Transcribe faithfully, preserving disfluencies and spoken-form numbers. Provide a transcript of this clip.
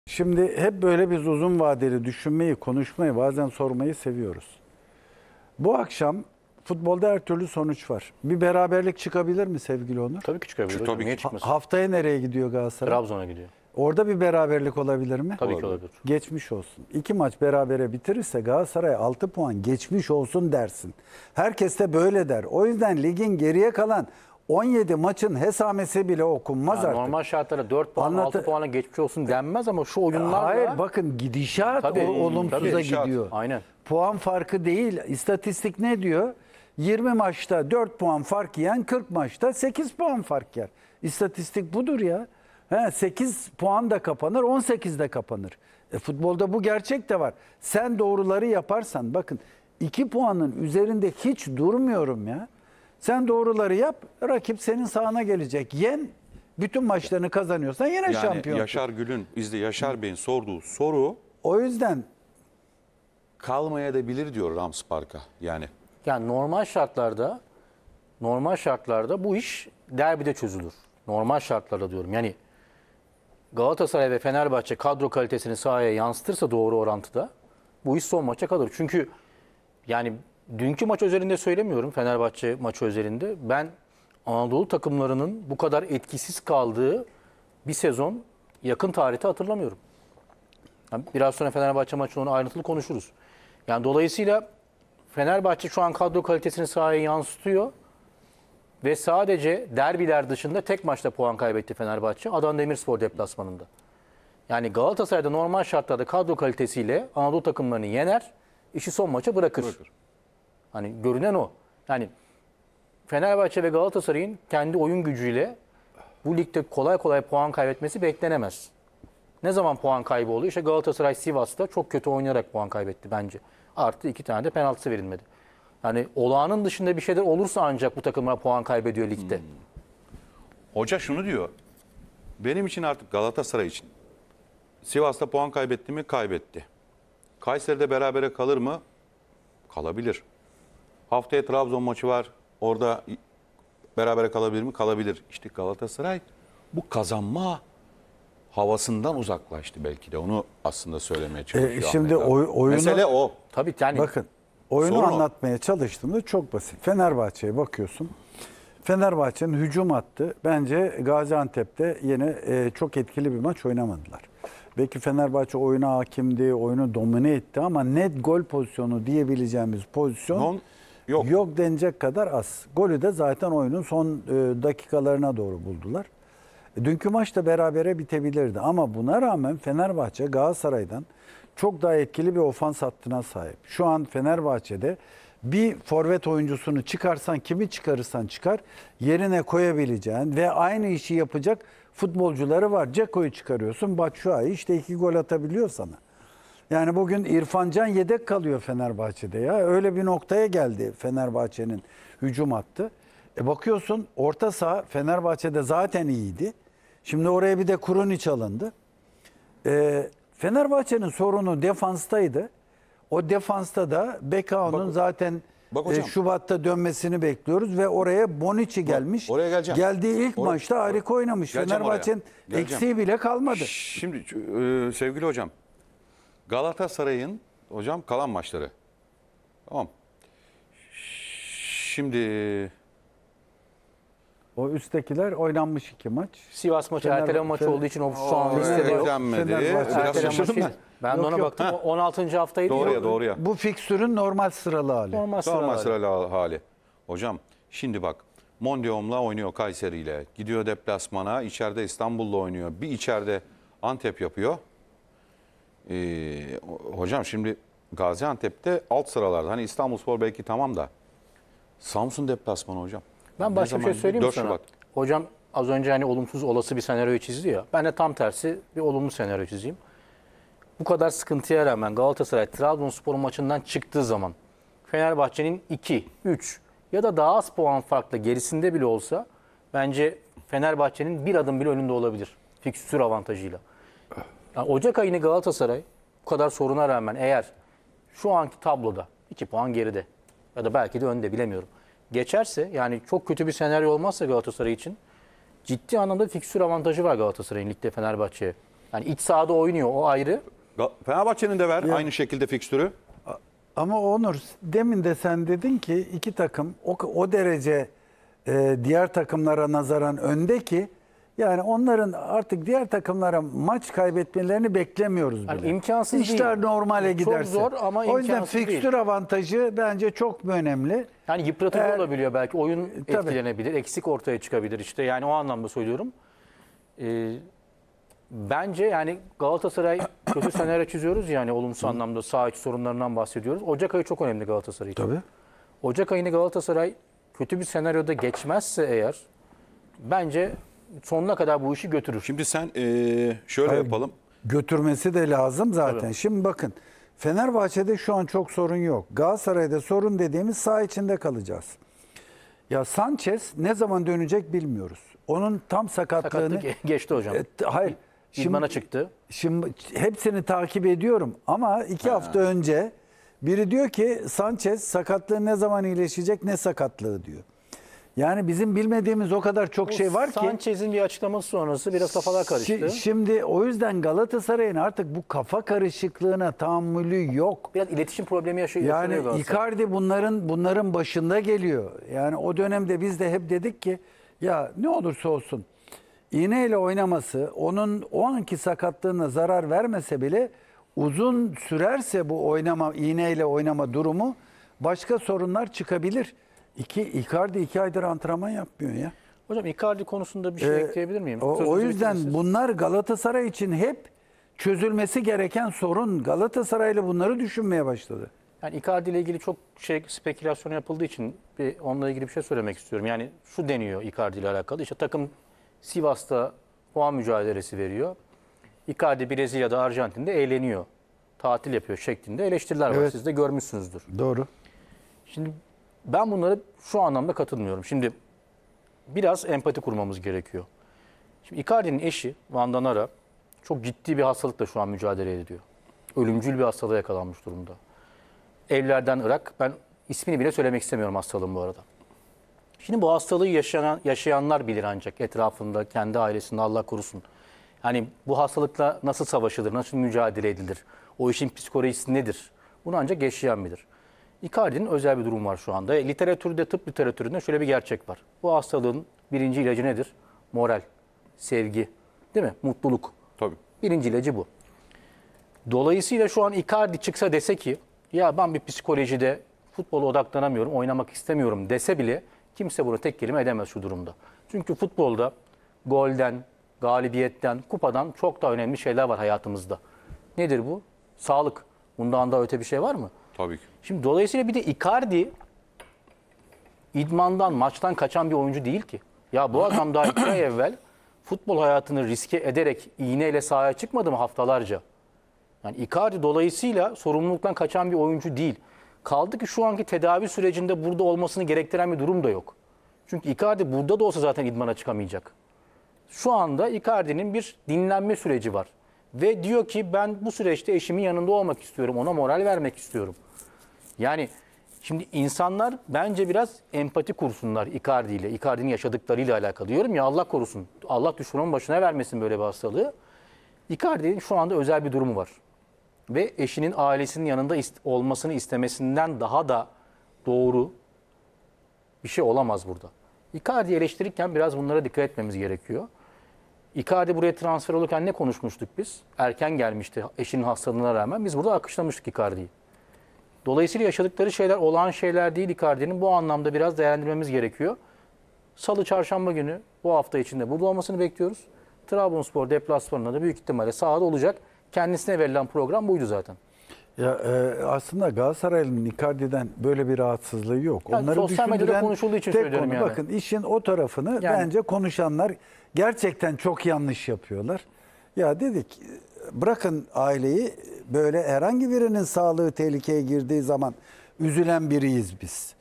Şimdi hep böyle biz uzun vadeli düşünmeyi, konuşmayı, bazen sormayı seviyoruz. Bu akşam futbolda her türlü sonuç var. Bir beraberlik çıkabilir mi sevgili Onur? Tabii ki çıkabilir hocam. Tabii Niye ki. çıkmasın? Ha- haftaya nereye gidiyor Galatasaray? Trabzon'a gidiyor. Orada bir beraberlik olabilir mi? Tabii ki olabilir. Geçmiş olsun. İki maç berabere bitirirse Galatasaray altı puan geçmiş olsun dersin. Herkes de böyle der. O yüzden ligin geriye kalan on yedi maçın hesamesi bile okunmaz Yani artık. normal şartlarda dört puan, Anlatı- altı puana geçmiş olsun denmez ama şu oyunlarla... Hayır bakın gidişat Tabii, o, olumsuza tabii, gidişat. gidiyor. Aynen. Puan farkı değil. İstatistik ne diyor? yirmi maçta dört puan fark yiyen kırk maçta sekiz puan fark yer. İstatistik budur ya. He, sekiz puan da kapanır, on sekiz de kapanır. E, futbolda bu gerçek de var. Sen doğruları yaparsan bakın iki puanın üzerinde hiç durmuyorum ya. Sen doğruları yap, rakip senin sahana gelecek. Yen, bütün maçlarını kazanıyorsan yine Yani şampiyon. Yaşar Gül'ün, bizde Yaşar Bey'in sorduğu soru O yüzden kalmaya da bilir diyor Rams Park'a. Yani Yani normal şartlarda normal şartlarda bu iş derbide çözülür. Normal şartlarda diyorum. Yani Galatasaray ve Fenerbahçe kadro kalitesini sahaya yansıtırsa doğru orantıda bu iş son maça kalır. Çünkü yani dünkü maç özelinde söylemiyorum, Fenerbahçe maçı özelinde. Ben Anadolu takımlarının bu kadar etkisiz kaldığı bir sezon yakın tarihte hatırlamıyorum. Yani biraz sonra Fenerbahçe maçını onu ayrıntılı konuşuruz. Yani dolayısıyla Fenerbahçe şu an kadro kalitesini sahaya yansıtıyor ve sadece derbiler dışında tek maçta puan kaybetti Fenerbahçe. Adana Demirspor deplasmanında. Yani Galatasaray'da normal şartlarda kadro kalitesiyle Anadolu takımlarını yener, işi son maça bırakır. Bırakır. Hani görünen o. Yani Fenerbahçe ve Galatasaray'ın kendi oyun gücüyle bu ligde kolay kolay puan kaybetmesi beklenemez. Ne zaman puan kaybı oluyor? İşte Galatasaray Sivas'ta çok kötü oynayarak puan kaybetti bence. Artı iki tane de penaltısı verilmedi. Yani olağanın dışında bir şeyler olursa ancak bu takımlar puan kaybediyor ligde. Hmm. hoca şunu diyor. Benim için artık Galatasaray için Sivas'ta puan kaybetti mi? Kaybetti. Kayseri'de berabere kalır mı? Kalabilir. Haftaya Trabzon maçı var. Orada berabere kalabilir mi? Kalabilir. İşte Galatasaray bu kazanma havasından uzaklaştı belki de. Onu aslında söylemeye çalışıyor. E, şimdi Ahmet abi. oy- oyunu- Mesele o. Tabii yani bakın oyunu Sorun o. anlatmaya çalıştığımda çok basit. Fenerbahçe'ye bakıyorsun. Fenerbahçe'nin hücum attı. Bence Gaziantep'te yine e, çok etkili bir maç oynamadılar. Belki Fenerbahçe oyuna hakimdi, oyunu domine etti ama net gol pozisyonu diyebileceğimiz pozisyon Non- yok. yok denecek kadar az. Golü de zaten oyunun son e, dakikalarına doğru buldular. E, dünkü maç da berabere bitebilirdi ama buna rağmen Fenerbahçe Galatasaray'dan çok daha etkili bir ofans hattına sahip. Şu an Fenerbahçe'de bir forvet oyuncusunu çıkarsan, kimi çıkarırsan çıkar, yerine koyabileceğin ve aynı işi yapacak futbolcuları var. Ceko'yu çıkarıyorsun, Batshuayi işte iki gol atabiliyor sana. Yani bugün İrfan Can yedek kalıyor Fenerbahçe'de ya. Öyle bir noktaya geldi Fenerbahçe'nin hücum hattı. E bakıyorsun orta saha Fenerbahçe'de zaten iyiydi. Şimdi oraya bir de Krunic alındı. E, Fenerbahçe'nin sorunu defanstaydı. O defansta da Bekao'nun Bak- zaten bak e, hocam. Şubat'ta dönmesini bekliyoruz ve oraya Bonucci gelmiş. oraya geleceğim. Geldiği ilk Or- maçta harika oynamış. Geleceğim Fenerbahçe'nin oraya. Geleceğim. eksiği bile kalmadı. Şimdi e, sevgili hocam, Galatasaray'ın hocam kalan maçları. Tamam. Şimdi O üsttekiler oynanmış iki maç. Sivas maçı Fener- erteleme maçı Fener- olduğu için o şu an o listede yok. eklenmedi. Fenerbahçe- Biraz Erteleme şaşırdım maçı. ben. Ben de Yok, ona yok. baktım. Ha. on altıncı haftaydı. Doğruya ya. doğruya. Bu fikstürün normal sıralı hali. Normal sıra Normal var. sıralı hali. Hocam şimdi bak, Mondium'la oynuyor Kayseri ile. Gidiyor deplasmana, içeride İstanbul'la oynuyor. Bir içeride Antep yapıyor. Ee, hocam şimdi Gaziantep'te alt sıralarda. Hani İstanbulspor belki tamam da Samsun deplasmanı hocam. Ben Ne başka bir zaman şey söyleyeyim mi dört sana? Şubat. Hocam az önce hani olumsuz olası bir senaryo çizdi ya. Ben de tam tersi bir olumlu senaryo çizeyim. Bu kadar sıkıntıya rağmen Galatasaray Trabzonspor maçından çıktığı zaman Fenerbahçe'nin iki, üç ya da daha az puan farklı gerisinde bile olsa bence Fenerbahçe'nin bir adım bile önünde olabilir. Fikstür avantajıyla. Yani Ocak ayını Galatasaray bu kadar soruna rağmen eğer şu anki tabloda iki puan geride ya da belki de önde bilemiyorum. Geçerse yani çok kötü bir senaryo olmazsa Galatasaray için ciddi anlamda fikstür avantajı var Galatasaray'ın ligde Fenerbahçe'ye. Yani iç sahada oynuyor, o ayrı. Ga- Fenerbahçe'nin de ver Ya- aynı şekilde fikstürü. Ama Onur, demin de sen dedin ki iki takım o, o derece e, diğer takımlara nazaran önde ki yani onların artık diğer takımlara maç kaybetmelerini beklemiyoruz bile. Yani imkansız İşler değil. normale Çok giderse. zor ama o yüzden imkansız değil. fikstür avantajı bence çok önemli. Yani yıpratıcı Eğer- olabiliyor belki. Oyun Tabii. etkilenebilir, eksik ortaya çıkabilir işte. Yani o anlamda söylüyorum. Ee, bence yani Galatasaray kötü senaryo çiziyoruz yani olumsuz anlamda saha içi sorunlarından bahsediyoruz. Ocak ayı çok önemli Galatasaray için. Tabii. Ocak ayını Galatasaray kötü bir senaryoda geçmezse eğer bence sonuna kadar bu işi götürür. Şimdi sen eee, şöyle Hayır, yapalım. Götürmesi de lazım zaten. Tabii. Şimdi bakın Fenerbahçe'de şu an çok sorun yok. Galatasaray'da sorun dediğimiz saha içinde kalacağız. Ya Sanchez ne zaman dönecek bilmiyoruz. Onun tam sakatlığını... Sakatlık geçti hocam. E, t- hayır. İdmana çıktı. Şimdi hepsini takip ediyorum ama iki hafta önce biri diyor ki Sanchez sakatlığı ne zaman iyileşecek, ne sakatlığı diyor. Yani bizim bilmediğimiz o kadar çok şey var ki. Sanchez'in bir açıklaması sonrası biraz kafalar karıştı. Şi- Şimdi o yüzden Galatasaray'ın artık bu kafa karışıklığına tahammülü yok. Biraz iletişim problemi yaşıyor. Yani yaşanıyor Galatasaray. Icardi bunların bunların başında geliyor. Yani o dönemde biz de hep dedik ki ya ne olursa olsun iğneyle oynaması onun o anki sakatlığına zarar vermese bile uzun sürerse bu oynama iğneyle oynama durumu başka sorunlar çıkabilir. İki Icardi iki aydır antrenman yapmıyor ya. Hocam Icardi konusunda bir şey Ee, ekleyebilir miyim? O, o Sözünüzü yüzden bitirirsiniz. bunlar Galatasaray için hep çözülmesi gereken sorun. Galatasaraylı bunları düşünmeye başladı. Yani Icardi ile ilgili çok şey spekülasyon yapıldığı için bir onunla ilgili bir şey söylemek istiyorum. Yani şu deniyor Icardi ile alakalı. İşte takım Sivas'ta puan mücadelesi veriyor. Icardi Brezilya'da, Arjantin'de eğleniyor. Tatil yapıyor şeklinde eleştiriler var. Evet. Siz de görmüşsünüzdür. Doğru. Şimdi ben bunlara şu anlamda katılmıyorum. Şimdi biraz empati kurmamız gerekiyor. Şimdi Icardi'nin eşi Vanda Nara çok ciddi bir hastalıkla şu an mücadele ediyor. Ölümcül bir hastalığa yakalanmış durumda. Evlerden Irak. Ben ismini bile söylemek istemiyorum hastalığın bu arada. Şimdi bu hastalığı yaşayan, yaşayanlar bilir ancak etrafında, kendi ailesinde Allah korusun. Hani bu hastalıkla nasıl savaşılır, nasıl mücadele edilir, o işin psikolojisi nedir? Bunu ancak yaşayan bilir. Icardi'nin özel bir durum var şu anda. E, literatürde, tıp literatüründe şöyle bir gerçek var. Bu hastalığın birinci ilacı nedir? Moral, sevgi, değil mi? Mutluluk. Tabii. Birinci ilacı bu. Dolayısıyla şu an Icardi çıksa dese ki ya ben bir psikolojide futbola odaklanamıyorum, oynamak istemiyorum dese bile kimse bunu tek kelime edemez şu durumda. Çünkü futbolda golden, galibiyetten, kupadan çok daha önemli şeyler var hayatımızda. Nedir bu? Sağlık. Bundan daha öte bir şey var mı? Tabii ki. Şimdi dolayısıyla bir de Icardi idmandan, maçtan kaçan bir oyuncu değil ki. Ya bu adam daha iki ay evvel futbol hayatını riske ederek iğneyle sahaya çıkmadı mı haftalarca? Yani Icardi dolayısıyla sorumluluktan kaçan bir oyuncu değil. Kaldı ki şu anki tedavi sürecinde burada olmasını gerektiren bir durum da yok. Çünkü Icardi burada da olsa zaten idmana çıkamayacak. Şu anda Icardi'nin bir dinlenme süreci var. Ve diyor ki ben bu süreçte eşimin yanında olmak istiyorum, ona moral vermek istiyorum. Yani şimdi insanlar bence biraz empati kursunlar Icardi ile, Icardi'nin yaşadıklarıyla alakalı. Diyorum ya Allah korusun, Allah düşmanın başına vermesin böyle bir hastalığı. Icardi'nin şu anda özel bir durumu var. Ve eşinin ailesinin yanında ist- olmasını istemesinden daha da doğru bir şey olamaz burada. Icardi'yi eleştirirken biraz bunlara dikkat etmemiz gerekiyor. Icardi buraya transfer olurken ne konuşmuştuk biz? Erken gelmişti eşinin hastalığına rağmen. Biz burada alkışlamıştık Icardi'yi. Dolayısıyla yaşadıkları şeyler olağan şeyler değil Icardi'nin. Bu anlamda biraz değerlendirmemiz gerekiyor. Salı, çarşamba günü bu hafta içinde burada olmasını bekliyoruz. Trabzonspor deplasmanında da büyük ihtimalle sahada olacak. Kendisine verilen program buydu zaten. Ya e, aslında Galatasaray'ın Icardi'den böyle bir rahatsızlığı yok. Yani Onları sosyal medyada düşündüren konuşulduğu için tek söylüyorum konu. yani. Bakın işin o tarafını Yani- bence konuşanlar gerçekten çok yanlış yapıyorlar. Ya dedik bırakın aileyi, böyle herhangi birinin sağlığı tehlikeye girdiği zaman üzülen biriyiz biz.